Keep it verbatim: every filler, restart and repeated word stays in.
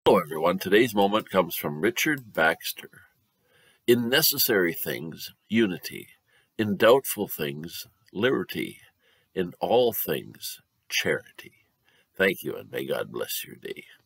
Hello, everyone. Today's moment comes from Richard Baxter. In necessary things, unity. In doubtful things, liberty. In all things, charity. Thank you, and may God bless your day.